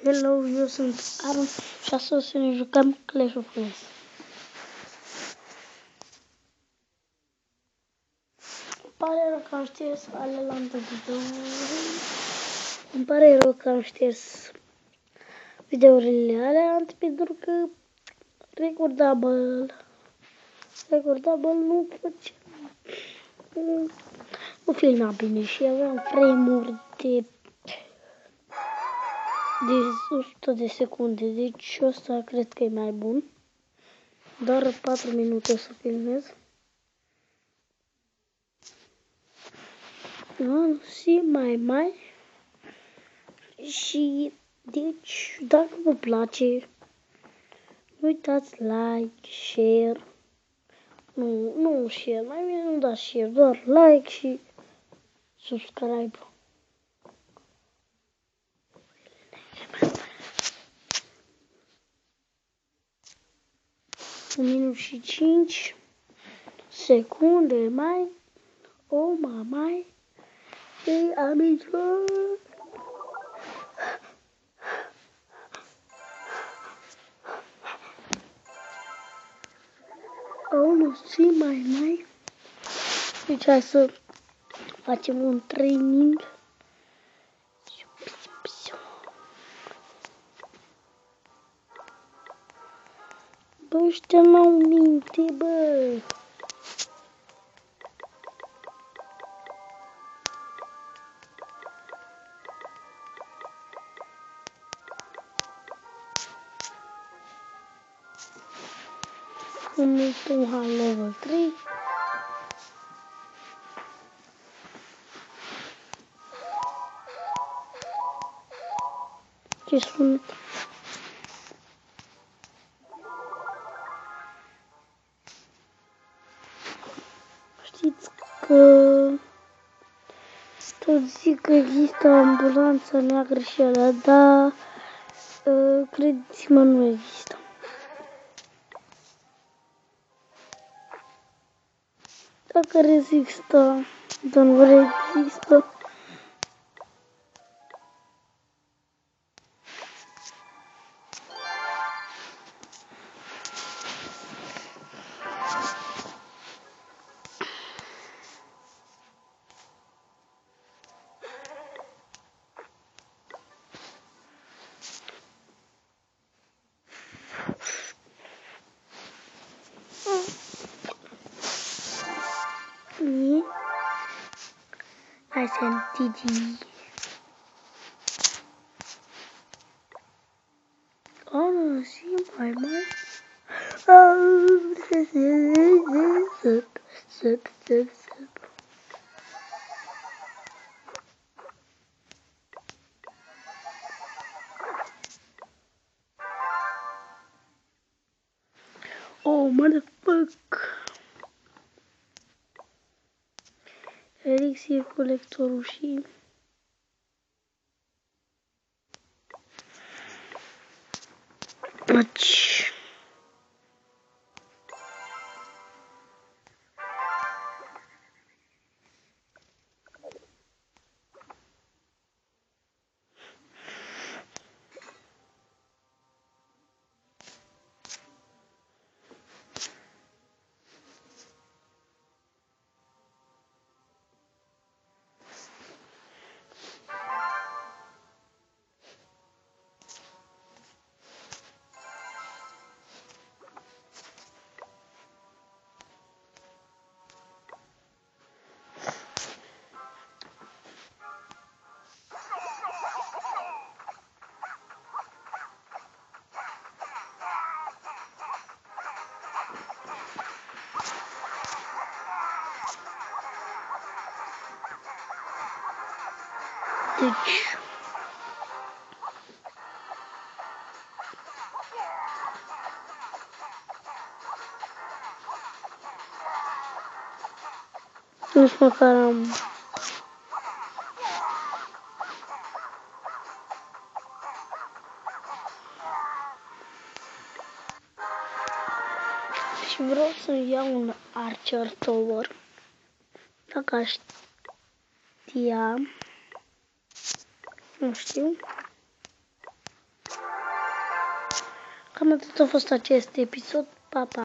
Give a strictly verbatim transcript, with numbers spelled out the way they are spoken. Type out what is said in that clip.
Hello, eu sunt Aaron și astăzi o să ne jucăm Clash of Clans. Îmi pare rău că am șters alea la video. Îmi pare rău că am șters videourile alea pentru că recordable. Recordable nu face. Nu filma bine și aveam frame-uri de de o sută de secunde, deci ăsta cred că e mai bun. Doar patru minute o să filmez. Nu, și mai mai. Și deci, dacă vă place, nu uitați like, share. Nu, nu share, mai bine nu dați share, doar like și subscribe. Un minut și cinci secunde mai. O, mamai. Și am intrat. Oh, nu, și mai mai. Deci hai să facem un training. Bă, ăștia n-au minte, bă. Un hal level trei. Ce sunt? Știți că tot zic că există ambulanța neagră și alea, dar uh, credeți-mă, nu există. Dacă rezistă, dar nu rezistă. Hai să întâi. Oh, și mai mai. Sup, sup, sup, sup. Oh, motherfuck. Elixir colectorul și Aci. Deci nici măcar am și vreau să-mi iau un Archer Tower. Dacă știam, nu știu. Cam atât a fost acest episod. Pa, pa!